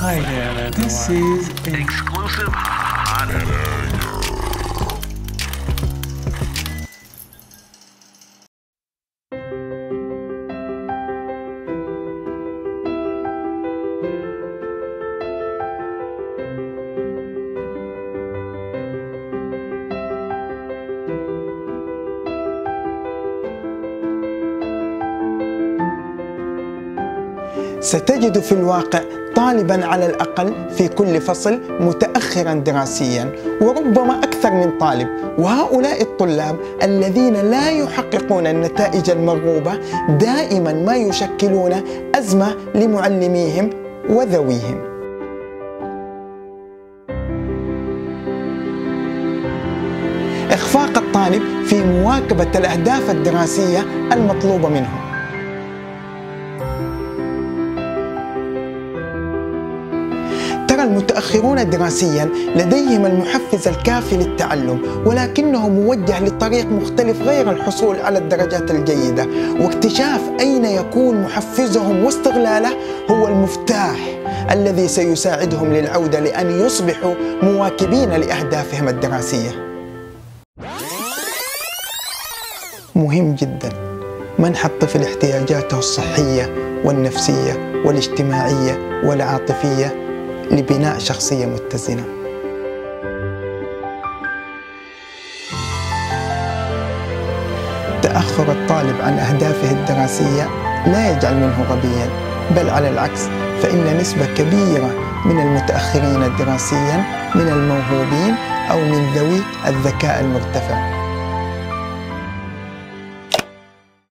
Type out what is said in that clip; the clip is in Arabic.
Hi Hannah. This is Exclusive hot. ستجد في الواقع طالباً على الأقل في كل فصل متأخراً دراسياً، وربما أكثر من طالب، وهؤلاء الطلاب الذين لا يحققون النتائج المرغوبة دائماً ما يشكلون أزمة لمعلميهم وذويهم. إخفاق الطالب في مواكبة الأهداف الدراسية المطلوبة منه. ترى المتأخرون دراسياً لديهم المحفز الكافي للتعلم، ولكنه موجه لطريق مختلف غير الحصول على الدرجات الجيدة، واكتشاف أين يكون محفزهم واستغلاله هو المفتاح الذي سيساعدهم للعودة لأن يصبحوا مواكبين لأهدافهم الدراسية. مهم جداً منح الطفل احتياجاته الصحية والنفسية والاجتماعية والعاطفية لبناء شخصية متزنة. تأخر الطالب عن أهدافه الدراسية لا يجعل منه غبياً، بل على العكس، فإن نسبة كبيرة من المتأخرين دراسياً من الموهوبين أو من ذوي الذكاء المرتفع.